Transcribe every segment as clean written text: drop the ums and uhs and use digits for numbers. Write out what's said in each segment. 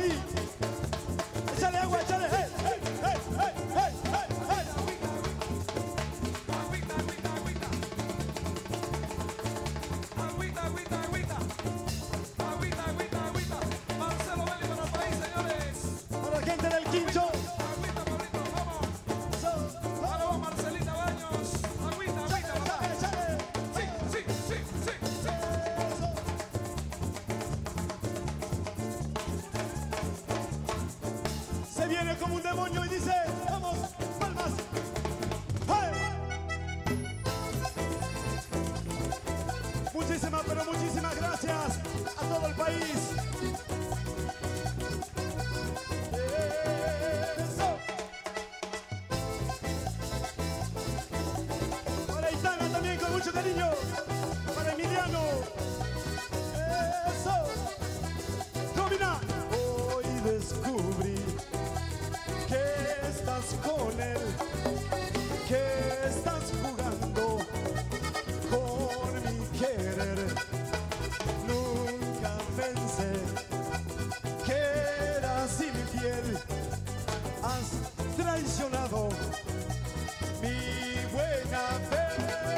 ahí. Échale agua, échale. ¡Hey, hey, hey, hey, hey, hey, hey! Agüita, agüita, agüita. Agüita, agüita, agüita. Agüita, agüita, agüita. Marcelo Belli para el país, señores. Para la gente del Quincho. Agüita, Pablito, vamos. Ahora va Marcelita Baños. Agüita, agüita, papá. Échale. Sí, sí, sí, sí, sí. Se viene como un demonio y dice, vamos, palmas. ¡Hey! Muchísimas, pero muchísimas gracias a todo el país. Eso. Para Itana también con mucho cariño. Para Emiliano. Eso. Domina. Hoy descubrí que estás con él, que estás jugando con mi querer. Nunca pensé que eras infiel, has traicionado mi buena fe.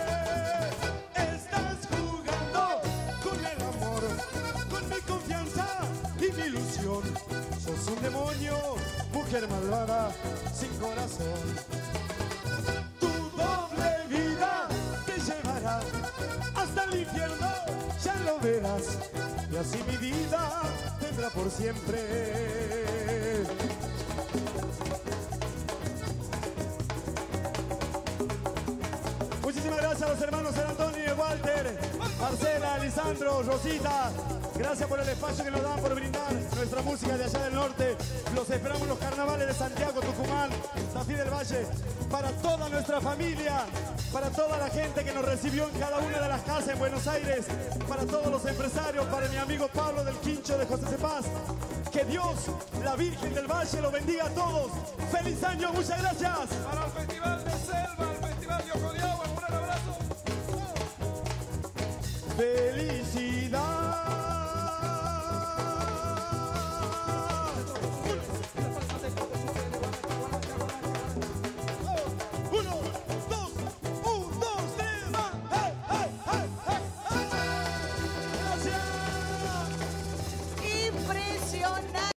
Estás jugando con el amor, con mi confianza y mi ilusión. Sos un demonio, mujer malvada, sin corazón. Tu doble vida te llevará hasta el infierno, ya lo verás. Y así mi vida tendrá por siempre. Muchísimas gracias a los hermanos San Antonio, Walter, Marcela, Lisandro, Rosita. Gracias por el espacio que nos dan por brindar nuestra música de allá del norte. Los esperamos en los carnavales de Santiago, Tucumán, Tafí del Valle. Para toda nuestra familia, para toda la gente que nos recibió en cada una de las casas en Buenos Aires, para todos los empresarios, para mi amigo Pablo del Quincho de José Cepaz. Que Dios, la Virgen del Valle, los bendiga a todos. ¡Feliz año! ¡Muchas gracias! Para el Festival de Selva, el Festival de Ojo de Agua, un gran abrazo. ¡Feliz